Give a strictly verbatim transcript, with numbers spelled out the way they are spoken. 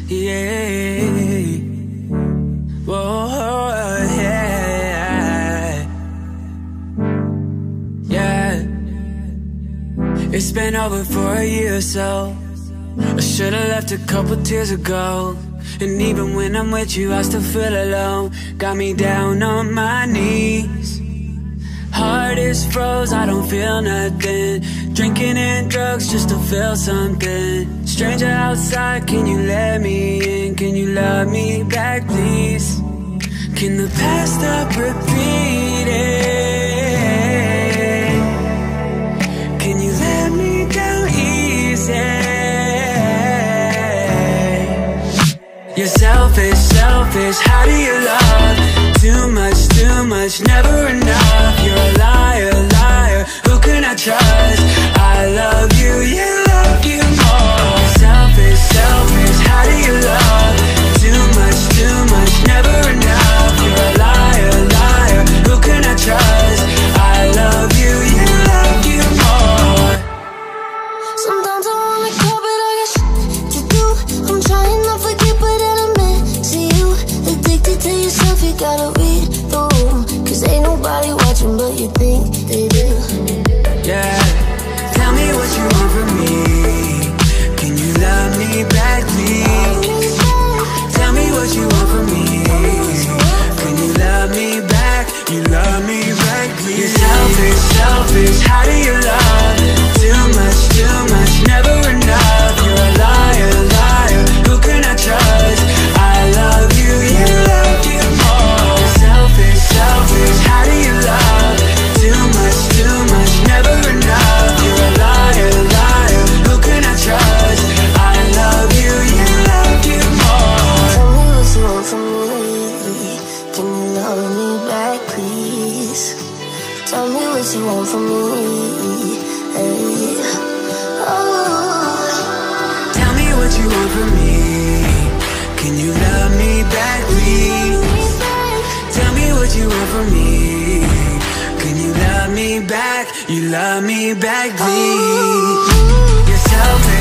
yeah. Whoa, yeah, yeah. It's been over for a year or so. I should've left a couple tears ago. And even when I'm with you, I still feel alone. Got me down on my knees. Heart is froze, I don't feel nothing. Drinking and drugs just to feel something. Stranger outside, can you let me in? Can you love me back, please? Can the past stop repeating? Can you let me down easy? You're selfish, selfish, how do you love? Too much, too much, never enough. You're a liar, liar, who can I trust? I love you, you love you more. You're selfish, selfish, how do you love? Too much, too much, never enough. You're a liar, liar, who can I trust? I love you, you love you more. Sometimes I wanna call, but I got shit to do. I'm trying not to forget, but then I miss you. Addicted to yourself, you gotta read the room. Cause ain't nobody watching, but you think they do. Yeah, tell me what you want from me. Can you love me back, please? Tell me what you want from me. Can you love me back? You love me back, please. You're selfish, selfish, how do you love? Too much, too much, never enough. You're a liar, liar, who can I trust? I love you, you love you more. You're selfish, selfish, how do you love? Too much, too much, never enough. You're a liar, liar, who can I trust? I love you, you love you more. Tell me what you want from me. Can you love me back, please? Tell me what you want from me. Hey. Oh. Tell me what you want from me. Can you love me back, please? Tell me what you want from me. Can you love me back? You love me back, please. You're selfish.